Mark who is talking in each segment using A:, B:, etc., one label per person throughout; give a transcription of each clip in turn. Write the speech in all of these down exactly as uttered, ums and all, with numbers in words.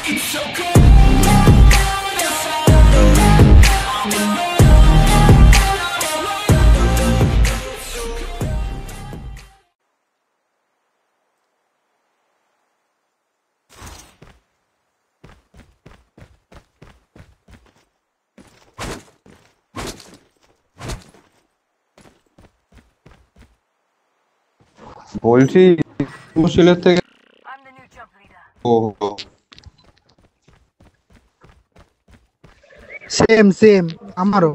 A: বলছি মুশকিলের থেকে ও
B: same same আমারও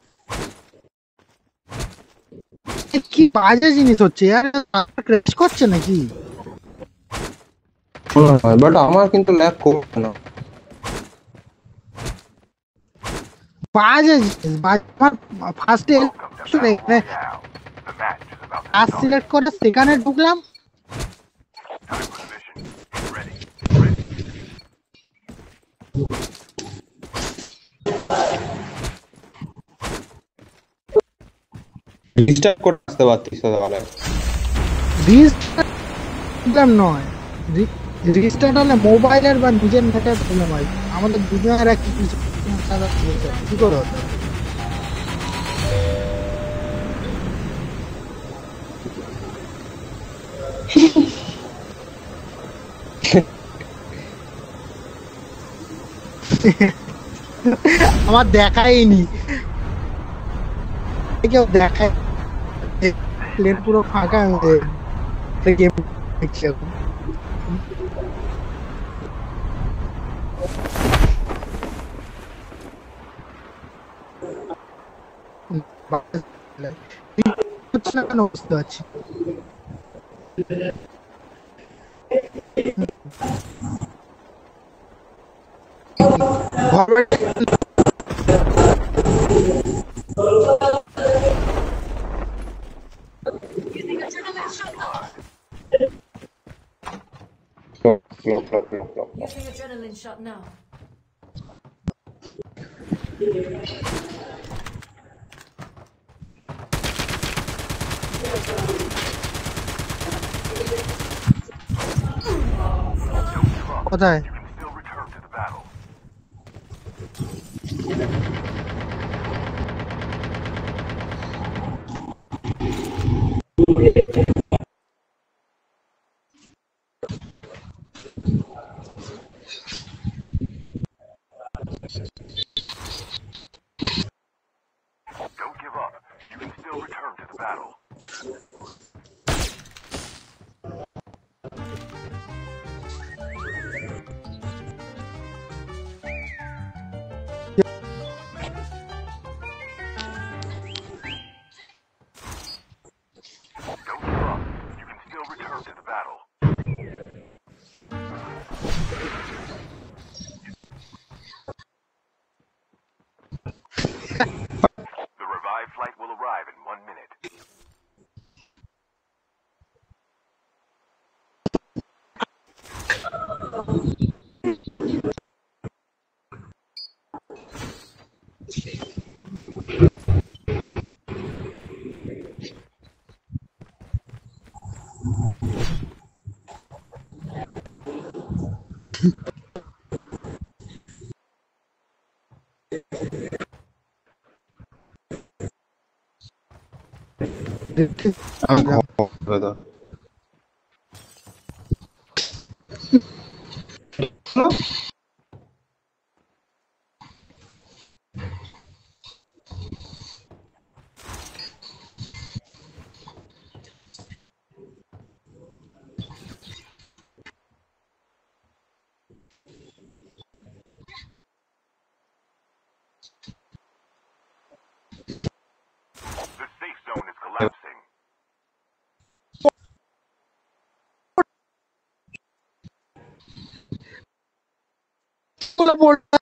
B: কি বাজে জিনিস হচ্ছে यार ক্র্যাশ করছে নাকি
A: বাট আমার কিন্তু ল্যাগ করছে না
B: বাজে জিনিস বাজে আমার ফার্স্টে শুনে আজ সিলেক্ট করে সেখানে ঢুকলাম
A: রিস্টার্ট করতে আসতে পারতিস তাহলে
B: রিস্টার্ট নয় রিস্টার্ট হলে মোবাইলের বা নিজের নেটের প্রবলেম হয় আমাদের দুজনের একই কিছু কি করে হতো আমার দেখাইনি কেউ দেখায় প্লেন পুরো ফাঁকা গেম দেখছি এখন বুঝতে পারছি
C: Using adrenaline shot now.
B: কোথায়
D: Don't give up. You can still return to the battle. Don't give up. You can still return to the battle. The revived flight will arrive in one minute. The safe zone is collapsing.
B: তোলা